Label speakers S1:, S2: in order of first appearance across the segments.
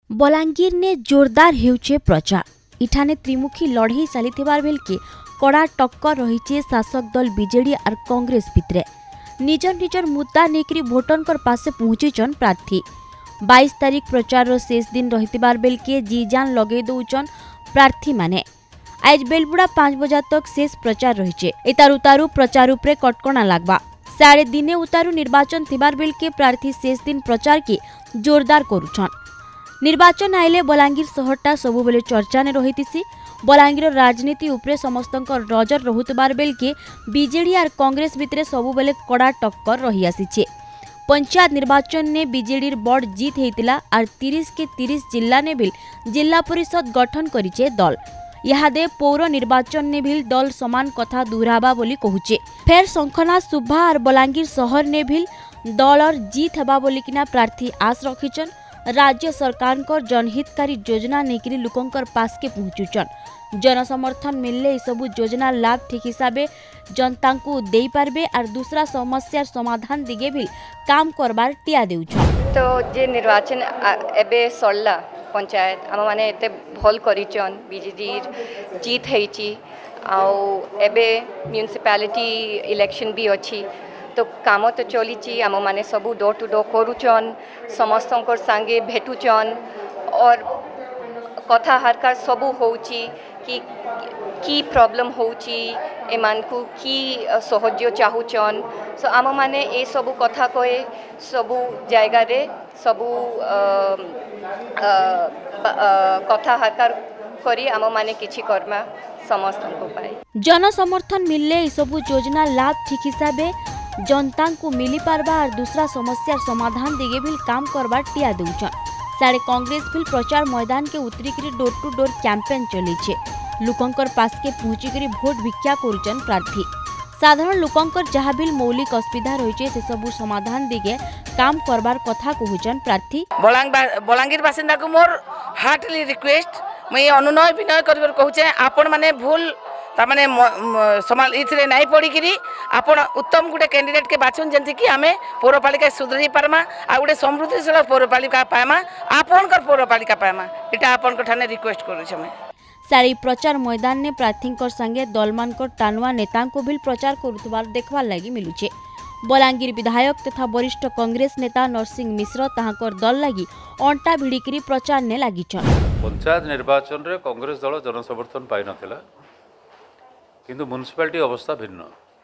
S1: बलांगीर ने जोरदार हेउचे प्रचार इठाने त्रिमुखी लड़ई चली बेलके कड़ा टक्कर रही शासक दल बीजेडी और कांग्रेस भितरे निजर निजर मुद्दा नेकरी भोटरकर पासे पहुंचीचन प्रार्थी 22 तारीख प्रचार शेष दिन रही बेलके जी जान लगे दौचन प्रार्थी माने आज बेलबुड़ा 5 बजा तक शेष प्रचार रही इतार उतारू प्रचार उपरे कटकणा लागबा साढ़े दिने उतारू निर्वाचन थिबार बेलके प्रार्थी शेष दिन प्रचार के जोरदार करुछन। निर्वाचन आइले बलांगीर सहरटा सबुबले चर्चा ने रही बलांगीर राजनीति उपरे समस्तक नजर रहुतबार बेलके बीजेडी और कांग्रेस भितरे सबुबले कड़ा टक्कर रही आसीचे। पंचायत निर्वाचन ने बीजेडी बड़ जीत होता और 30 के 30 जिला ने भी जिला परिषद गठन करिचे दल इहादे पौर निर्वाचन ने भी दल समान कथा दोहराबा बोली कहूचे। फेर शंखना सुभा और बलांगीर शहर ने भी दल और जीत हेबा बोली किना प्रार्थी आस रखिचन। राज्य सरकार को जनहितकारी योजना नेकरी लोकंकर पास के पहुंचुचन। जनसमर्थन मिलले ये सब योजना लाभ ठीक हिसाबे जनता को दे पारबे और दूसरा समस्या समाधान दिगे भी काम करबार टिया देउछन।
S2: तो जे निर्वाचन एबे सरला पंचायत आम माने एते भल करिचन बीजेडी जीत हेची आउ एबे म्युनिसिपालिटी इलेक्शन भी अछि तो काम तो चली आम मैंने सबू डोर टू डोर करुचन समस्त सांगे भेटुचन और कथा हारकार सबू होची कि प्रॉब्लम होची एमान को की सहज्य चाहूचन सो आम मैंने ए सबू कथा कहे सबू जगह रे सबू कथा हारकार करी आम माने किछि कर्मा समस्त को पाए
S1: जन समर्थन मिलले ये सब योजना लाभ ठीक हिसाबे जनता को मिली पारबा और दूसरा समस्या समाधान दिगे भी काम करबार टिया दउचन। सारे कांग्रेस भी प्रचार मैदान के उतरिकरी डोर टू डोर कैंपेन चलीचे लोकंकर पास के पहुंचिकरी भोट भिक्षा करुचन प्रार्थी साधारण लोकंकर जहाँ भी मौलिक असुविधा रही से सबू समाधान दिगे काम करबार कथा कहूचन प्रार्थी।
S3: बलांगीर बासिंदा को मोर हार्टली रिक्वेस्ट मैं अनुनय विनय कर कहूचे आपण माने भूल तामाने समाल इथरे नहीं पड़ी करी आपण उत्तम गुटे कैंडिडेट के बाछन जंती कि आमे पौरपालिका सुधरी पारमा आ गुटे समृद्धिशील पौरपालिका पाएमा आपणकर पौरपालिका पाएमा एटा आपणकर ठाने रिक्वेस्ट करू छमे।
S1: सारी प्रचार मैदान ने प्रार्थी संगे दलमानकर टानुआ नेता को भी प्रचार करुतबार देखबार लगी मिलुचे। बलांगीर विधायक तथा वरिष्ठ कांग्रेस नेता नरसिंह मिश्र ताहाकर दल लगी अंटा भिड़िकी प्रचार ने लागिछन।
S4: पंचायत निर्वाचन रे कांग्रेस दल जनसमर्थन पाई नथिला किंतु म्युनिसिपालिटी अवस्था भिन्न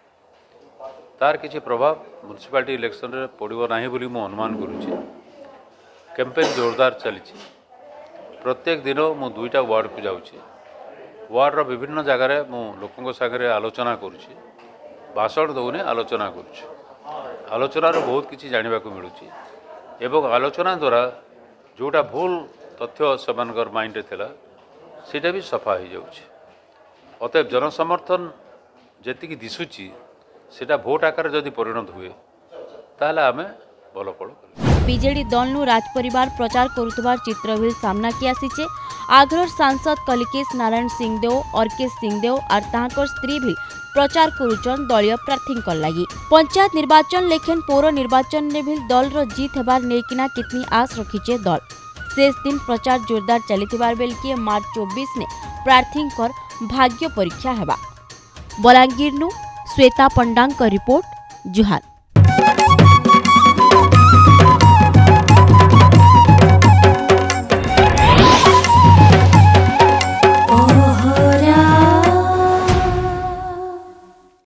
S4: तार किसी प्रभाव म्युनिसिपालिटी इलेक्शन रे पड़ो ना बोली मु अनुमान करुच्ची। कैंपेन जोरदार चली प्रत्येक दिन मु 2टा वार्ड को जाऊँगी वार्ड रो विभिन्न जगार मु लोकों सागर आलोचना करुच्ची भाषण दौने आलोचना करुच्ची आलोचनार बहुत किसी जानवा मिलूँ एवं आलोचना द्वारा जोटा भूल तथ्य से माइंड थिला सीटा भी सफा हो जाऊँगी अतएव जनसमर्थन जी दिशुची सेटा भोट आकार जदि परिणत हुए ताहले आमे भल फल
S1: बीजेडी दल राज परिवार प्रचार करुतबार चित्र भी सामना की आसीचे। आग्रह सांसद कलिकेश नारायण सिंहदेव अर्केश सिंहदेव और ताहाकर स्त्री भी प्रचार करुचन दलीय प्रार्थी लगी। पंचायत निर्वाचन लेखेन पौर निर्वाचन ने भी दल रो जीत हेबार नेकिना कितनी आस रखीचे दल शेष दिन प्रचार जोरदार चली बेलके मार्च 24 ने प्रार्थी भाग्य परीक्षा हेबा। बलांगीर नु श्वेता पंडांग रिपोर्ट जुहार।